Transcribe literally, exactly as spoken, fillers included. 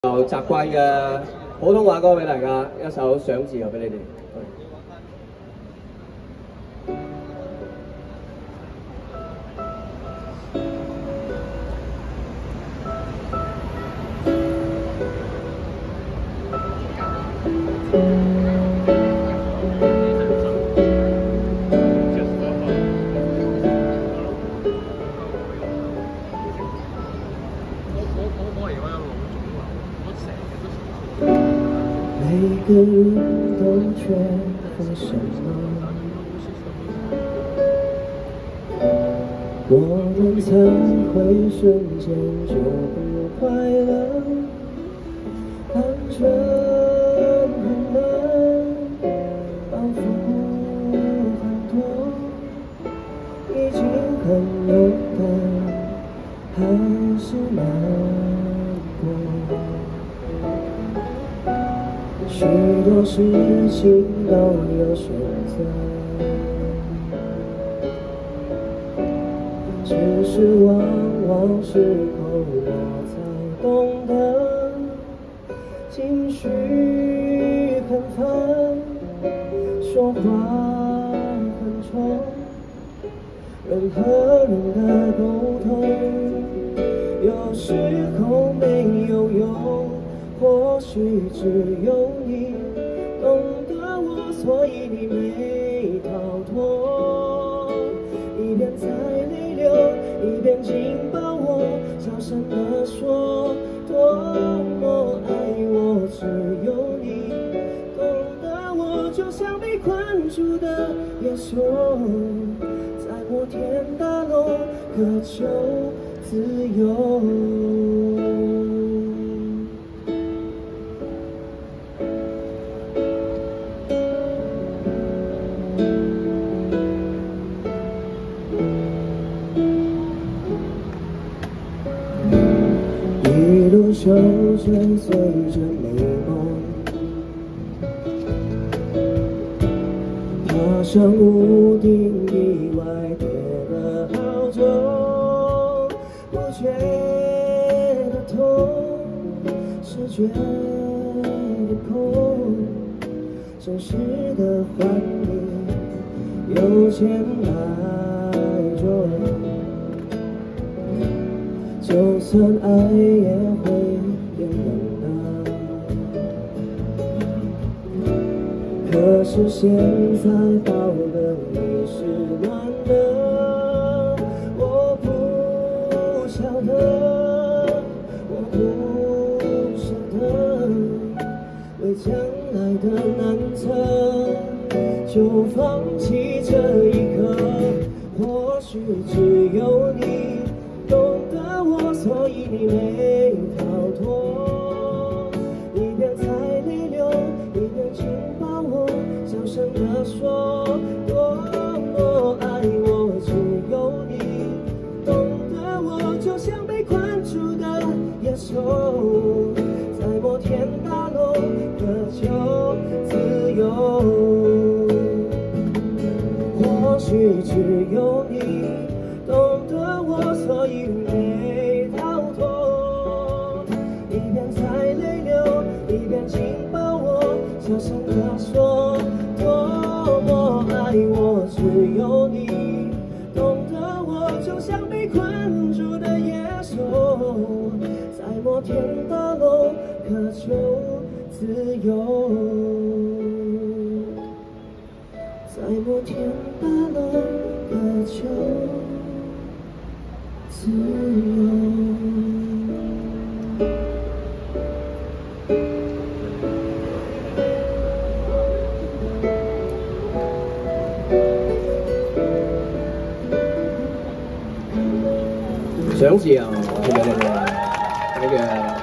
就習慣嘅普通話歌俾大家，一首想字又俾你哋。 每个人都缺乏什么，我们才会瞬间就不快乐。单纯很难，包袱很多，已经很勇敢，还是难过。许多事情都有选择，只是往往时候我才懂得，情绪很烦，说话很冲，人和人的沟通有时候没有用。或许只有你懂得我，所以你没逃脱。一边在泪流，一边紧抱我，小声地说多么爱我。只有你懂得我，就像被困住的野兽，在摩天大楼渴求自由。一路修追随着美梦，爬上屋顶，意外跌了好久，不觉得痛，是觉得空，真实的还你有钱来着。就算爱也会变冷的，可是现在抱的你是暖的，我不晓得，我不舍得，为将来的难测就放弃这一刻，或许只有你懂得我，所以你没逃脱。一边在泪流，一边紧抱我，小声地说多么爱我。只有你懂得我，就像被困住的野兽，在摩天大楼渴求自由。或许只有你懂得我，所以没逃脱。一边在泪流，一边紧抱我，小声地说多么爱我。只有你懂得我，就像被困住的野兽，在摩天大楼渴求自由，在摩天大楼渴求自由。 想字啊，獻俾你哋，好嘅。